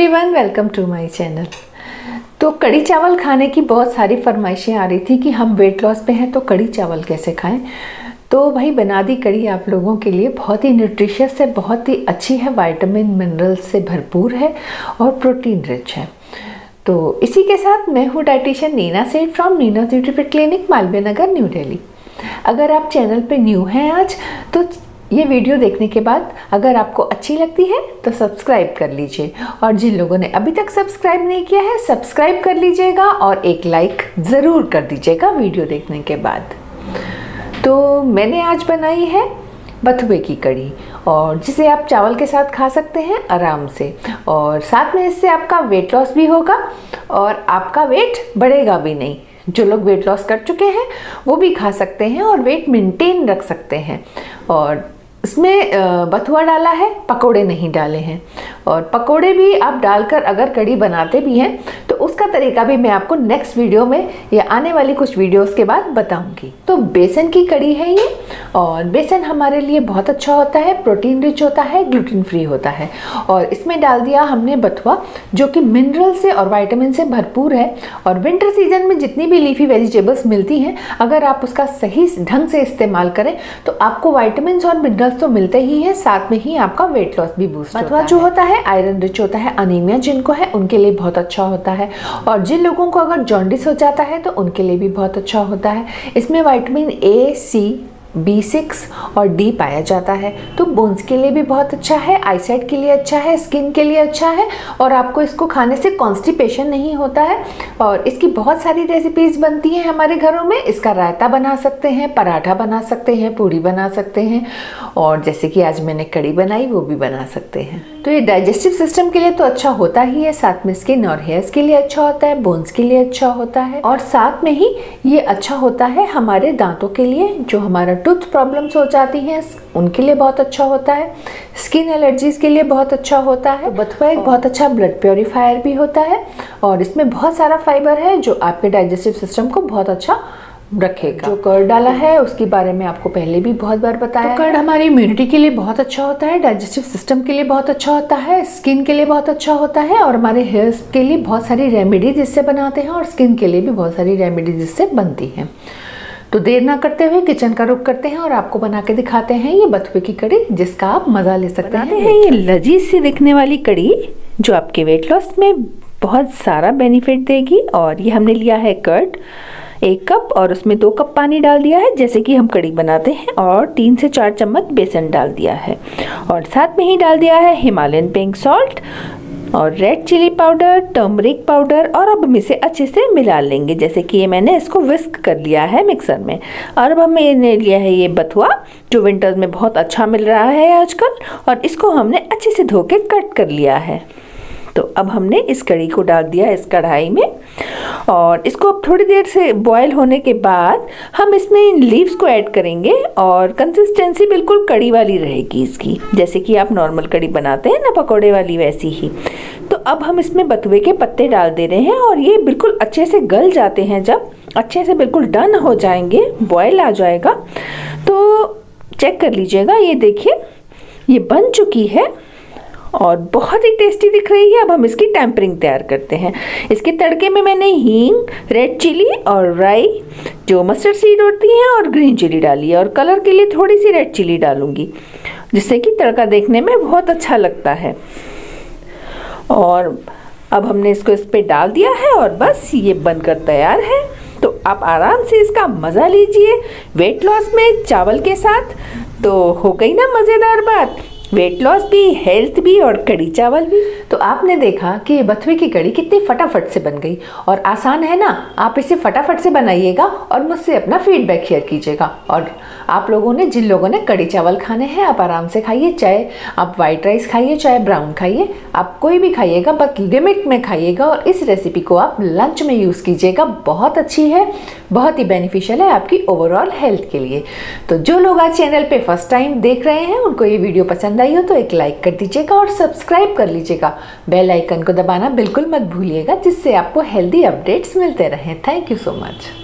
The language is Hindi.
Everyone, welcome to my channel. तो कड़ी चावल खाने की बहुत सारी फरमाइशें आ रही थी कि हम वेट लॉस पे हैं तो कड़ी चावल कैसे खाएं। तो भाई बना दी कड़ी आप लोगों के लिए। बहुत ही न्यूट्रिशियस है, बहुत ही अच्छी है, विटामिन मिनरल से भरपूर है और प्रोटीन रिच है। तो इसी के साथ मैं हूँ dietitian Neena Seth from Neena's beauty fit clinic, Malviya Nagar, New Delhi. अगर आप चैनल पे न्यू हैं आज, तो ये वीडियो देखने के बाद अगर आपको अच्छी लगती है तो सब्सक्राइब कर लीजिए, और जिन लोगों ने अभी तक सब्सक्राइब नहीं किया है सब्सक्राइब कर लीजिएगा और एक लाइक ज़रूर कर दीजिएगा वीडियो देखने के बाद। तो मैंने आज बनाई है बथुए की कड़ी, और जिसे आप चावल के साथ खा सकते हैं आराम से, और साथ में इससे आपका वेट लॉस भी होगा और आपका वेट बढ़ेगा भी नहीं। जो लोग वेट लॉस कर चुके हैं वो भी खा सकते हैं और वेट मेंटेन रख सकते हैं। और इसमें बथुआ डाला है, पकोड़े नहीं डाले हैं। और पकोड़े भी आप डालकर अगर कड़ी बनाते भी हैं तो उसका तरीका भी मैं आपको नेक्स्ट वीडियो में या आने वाली कुछ वीडियोस के बाद बताऊंगी। तो बेसन की कड़ी है ये, और बेसन हमारे लिए बहुत अच्छा होता है, प्रोटीन रिच होता है, ग्लूटेन फ्री होता है। और इसमें डाल दिया हमने बथुआ, जो कि मिनरल से और विटामिन से भरपूर है। और विंटर सीजन में जितनी भी लीफी वेजिटेबल्स मिलती हैं, अगर आप उसका सही ढंग से इस्तेमाल करें तो आपको विटामिन और मिनरल्स तो मिलते ही हैं, साथ में ही आपका वेट लॉस भी बूस्ट होता है। बथुआ जो होता है आयरन रिच होता है, अनीमिया जिनको है उनके लिए बहुत अच्छा होता है, और जिन लोगों को अगर जॉन्डिस हो जाता है तो उनके लिए भी बहुत अच्छा होता है। इसमें विटामिन ए, सी, B6 और D पाया जाता है, तो बोन्स के लिए भी बहुत अच्छा है, आईसाइट के लिए अच्छा है, स्किन के लिए अच्छा है, और आपको इसको खाने से कॉन्स्टिपेशन नहीं होता है। और इसकी बहुत सारी रेसिपीज़ बनती हैं हमारे घरों में। इसका रायता बना सकते हैं, पराठा बना सकते हैं, पूड़ी बना सकते हैं, और जैसे कि आज मैंने कड़ी बनाई वो भी बना सकते हैं। तो ये डाइजेस्टिव सिस्टम के लिए तो अच्छा होता ही है, साथ में स्किन और हेयर्स के लिए अच्छा होता है, बोन्स के लिए अच्छा होता है, और साथ में ही ये अच्छा होता है हमारे दांतों के लिए। जो हमारा टूथ प्रॉब्लम्स हो जाती हैं उनके लिए बहुत अच्छा होता है, स्किन एलर्जीज के लिए बहुत अच्छा होता है। बथुआ एक बहुत अच्छा ब्लड प्योरीफायर भी होता है, और इसमें बहुत सारा फाइबर है जो आपके डाइजेस्टिव सिस्टम को बहुत अच्छा रखेगा। जो कर्ड डाला है उसके बारे में आपको पहले भी बहुत बार बताया। तो कर्ड हमारी इम्यूनिटी के लिए बहुत अच्छा होता है, डाइजेस्टिव सिस्टम के लिए बहुत अच्छा होता है, स्किन के लिए बहुत अच्छा होता है, और हमारे हेयर्स के लिए बहुत सारी रेमेडीज इससे बनाते हैं, और स्किन के लिए भी बहुत सारी रेमेडीज इससे बनती हैं। तो देर ना करते हुए किचन का रुख करते हैं और आपको बना के दिखाते हैं ये बथुए की कड़ी, जिसका आप मज़ा ले सकते हैं। ये लजीज सी दिखने वाली कड़ी जो आपके वेट लॉस में बहुत सारा बेनिफिट देगी। और ये हमने लिया है कर्ड 1 कप, और उसमें 2 कप पानी डाल दिया है जैसे कि हम कड़ी बनाते हैं, और 3 से 4 चम्मच बेसन डाल दिया है, और साथ में ही डाल दिया है हिमालयन पिंक सॉल्ट और red chilli powder, turmeric powder, और अब हम इसे अच्छे से मिला लेंगे। जैसे कि ये मैंने इसको विस्क कर लिया है मिक्सर में। और अब हमने लिया है ये बथुआ जो विंटर्स में बहुत अच्छा मिल रहा है आजकल, और इसको हमने अच्छे से धो के कट कर लिया है। तो अब हमने इस कड़ी को डाल दिया इस कढ़ाई में, और इसको अब थोड़ी देर से बॉयल होने के बाद हम इसमें इन लीव्स को ऐड करेंगे, और कंसिस्टेंसी बिल्कुल कड़ी वाली रहेगी इसकी, जैसे कि आप नॉर्मल कड़ी बनाते हैं ना पकौड़े वाली, वैसी ही। तो अब हम इसमें बथुए के पत्ते डाल दे रहे हैं, और ये बिल्कुल अच्छे से गल जाते हैं। जब अच्छे से बिल्कुल डन हो जाएंगे, बॉयल आ जाएगा, तो चेक कर लीजिएगा। ये देखिए ये बन चुकी है और बहुत ही टेस्टी दिख रही है। अब हम इसकी टेम्परिंग तैयार करते हैं। इसके तड़के में मैंने हींग, रेड चिली और राई, जो मस्टर्ड सीड होती है, और ग्रीन चिली डाली है, और कलर के लिए थोड़ी सी रेड चिली डालूंगी, जिससे कि तड़का देखने में बहुत अच्छा लगता है। और अब हमने इसको इस पर डाल दिया है, और बस ये बनकर तैयार है। तो आप आराम से इसका मज़ा लीजिए वेट लॉस में चावल के साथ। तो हो गई ना मज़ेदार बात, वेट लॉस भी, हेल्थ भी, और कड़ी चावल भी। तो आपने देखा कि बथुए की कड़ी कितनी फटाफट से बन गई, और आसान है ना। आप इसे फटाफट से बनाइएगा और मुझसे अपना फीडबैक शेयर कीजिएगा। और आप लोगों ने, जिन लोगों ने कड़ी चावल खाने हैं, आप आराम से खाइए, चाहे आप वाइट राइस खाइए चाहे ब्राउन खाइए, आप कोई भी खाइएगा, बट लिमिट में खाइएगा। और इस रेसिपी को आप लंच में यूज़ कीजिएगा, बहुत अच्छी है, बहुत ही बेनिफिशियल है आपकी ओवरऑल हेल्थ के लिए। तो जो लोग आज चैनल पे फर्स्ट टाइम देख रहे हैं उनको ये वीडियो पसंद आई हो तो एक लाइक कर दीजिएगा और सब्सक्राइब कर लीजिएगा। बेल आइकन को दबाना बिल्कुल मत भूलिएगा, जिससे आपको हेल्दी अपडेट्स मिलते रहें। Thank you so much.